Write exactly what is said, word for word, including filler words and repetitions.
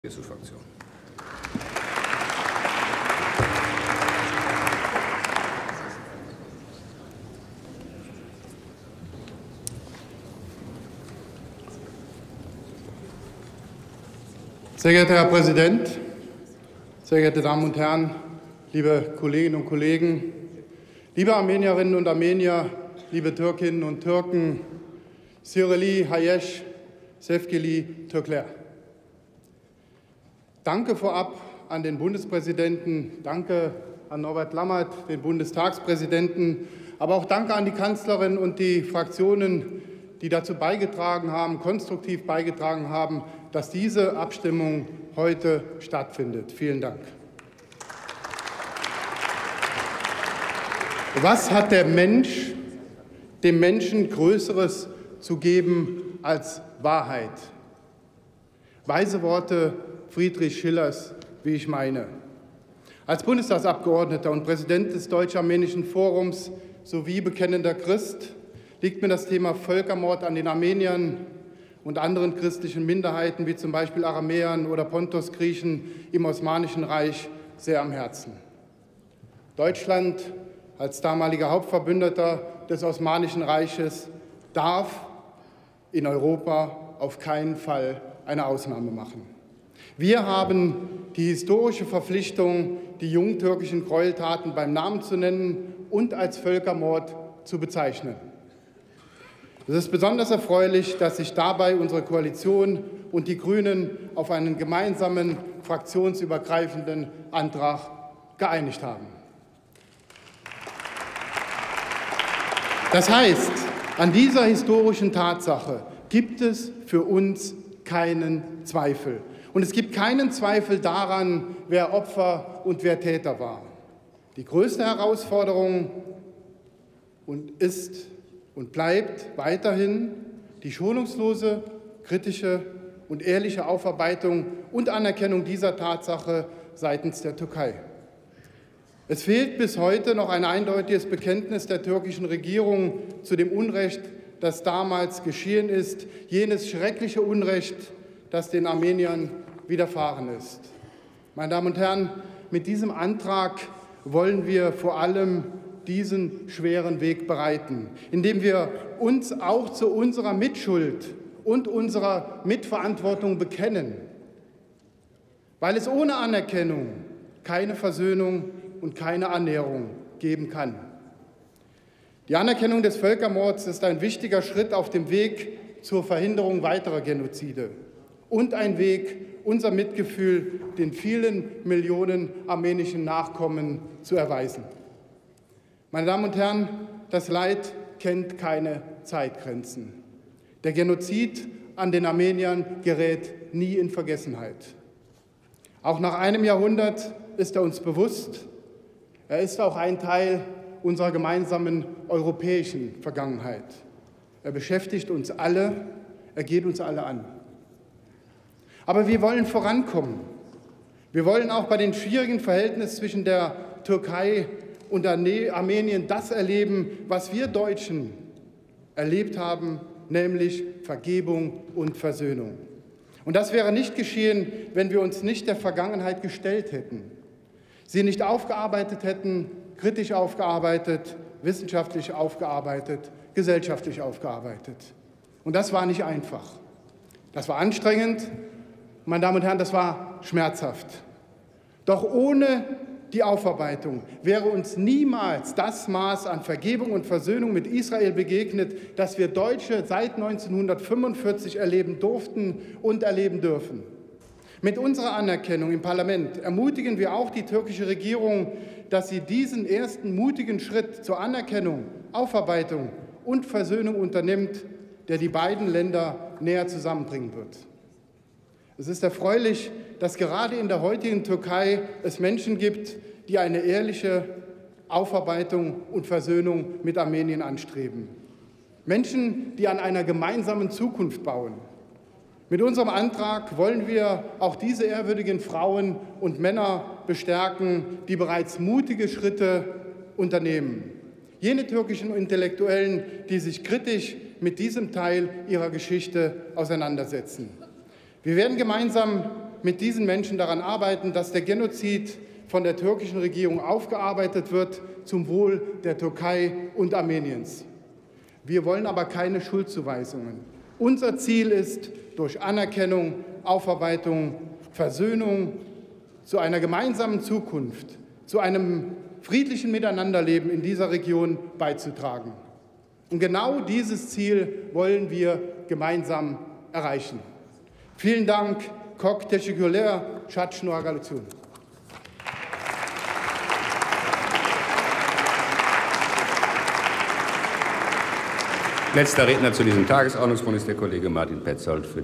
C S U-Fraktion. Sehr geehrter Herr Präsident, sehr geehrte Damen und Herren, liebe Kolleginnen und Kollegen, liebe Armenierinnen und Armenier, liebe Türkinnen und Türken, Sireli, Hayesh, Sevgili, Türkler. Danke vorab an den Bundespräsidenten, danke an Norbert Lammert, den Bundestagspräsidenten, aber auch danke an die Kanzlerin und die Fraktionen, die dazu beigetragen haben, konstruktiv beigetragen haben, dass diese Abstimmung heute stattfindet. Vielen Dank. Was hat der Mensch dem Menschen Größeres zu geben als Wahrheit? Weise Worte Friedrich Schillers, wie ich meine. Als Bundestagsabgeordneter und Präsident des Deutsch-Armenischen Forums sowie bekennender Christ liegt mir das Thema Völkermord an den Armeniern und anderen christlichen Minderheiten, wie zum Beispiel Aramäern oder Pontos-Griechen im Osmanischen Reich, sehr am Herzen. Deutschland als damaliger Hauptverbündeter des Osmanischen Reiches darf in Europa auf keinen Fall eine Ausnahme machen. Wir haben die historische Verpflichtung, die jungtürkischen Gräueltaten beim Namen zu nennen und als Völkermord zu bezeichnen. Es ist besonders erfreulich, dass sich dabei unsere Koalition und die Grünen auf einen gemeinsamen, fraktionsübergreifenden Antrag geeinigt haben. Das heißt, an dieser historischen Tatsache gibt es für uns keinen Zweifel. Und es gibt keinen Zweifel daran, wer Opfer und wer Täter war. Die größte Herausforderung und ist und bleibt weiterhin die schonungslose, kritische und ehrliche Aufarbeitung und Anerkennung dieser Tatsache seitens der Türkei. Es fehlt bis heute noch ein eindeutiges Bekenntnis der türkischen Regierung zu dem Unrecht, das damals geschehen ist, jenes schreckliche Unrecht, das den Armeniern widerfahren ist. Meine Damen und Herren, mit diesem Antrag wollen wir vor allem diesen schweren Weg bereiten, indem wir uns auch zu unserer Mitschuld und unserer Mitverantwortung bekennen, weil es ohne Anerkennung keine Versöhnung und keine Annäherung geben kann. Die Anerkennung des Völkermords ist ein wichtiger Schritt auf dem Weg zur Verhinderung weiterer Genozide und ein Weg, unser Mitgefühl den vielen Millionen armenischen Nachkommen zu erweisen. Meine Damen und Herren, das Leid kennt keine Zeitgrenzen. Der Genozid an den Armeniern gerät nie in Vergessenheit. Auch nach einem Jahrhundert ist er uns bewusst. Er ist auch ein Teil unserer gemeinsamen europäischen Vergangenheit. Er beschäftigt uns alle, er geht uns alle an. Aber wir wollen vorankommen. Wir wollen auch bei den schwierigen Verhältnissen zwischen der Türkei und Armenien das erleben, was wir Deutschen erlebt haben, nämlich Vergebung und Versöhnung. Und das wäre nicht geschehen, wenn wir uns nicht der Vergangenheit gestellt hätten, sie nicht aufgearbeitet hätten, kritisch aufgearbeitet, wissenschaftlich aufgearbeitet, gesellschaftlich aufgearbeitet. Und das war nicht einfach. Das war anstrengend. Meine Damen und Herren, das war schmerzhaft. Doch ohne die Aufarbeitung wäre uns niemals das Maß an Vergebung und Versöhnung mit Israel begegnet, das wir Deutsche seit neunzehnhundertfünfundvierzig erleben durften und erleben dürfen. Mit unserer Anerkennung im Parlament ermutigen wir auch die türkische Regierung, dass sie diesen ersten mutigen Schritt zur Anerkennung, Aufarbeitung und Versöhnung unternimmt, der die beiden Länder näher zusammenbringen wird. Es ist erfreulich, dass gerade in der heutigen Türkei es Menschen gibt, die eine ehrliche Aufarbeitung und Versöhnung mit Armenien anstreben. Menschen, die an einer gemeinsamen Zukunft bauen. Mit unserem Antrag wollen wir auch diese ehrwürdigen Frauen und Männer bestärken, die bereits mutige Schritte unternehmen. Jene türkischen Intellektuellen, die sich kritisch mit diesem Teil ihrer Geschichte auseinandersetzen. Wir werden gemeinsam mit diesen Menschen daran arbeiten, dass der Genozid von der türkischen Regierung aufgearbeitet wird zum Wohl der Türkei und Armeniens. Wir wollen aber keine Schuldzuweisungen. Unser Ziel ist, durch Anerkennung, Aufarbeitung, Versöhnung zu einer gemeinsamen Zukunft, zu einem friedlichen Miteinanderleben in dieser Region beizutragen. Und genau dieses Ziel wollen wir gemeinsam erreichen. Vielen Dank. Kok teşekkürler. Çatşno agalatun. Letzter Redner zu diesem Tagesordnungspunkt ist der Kollege Martin Petzold. Für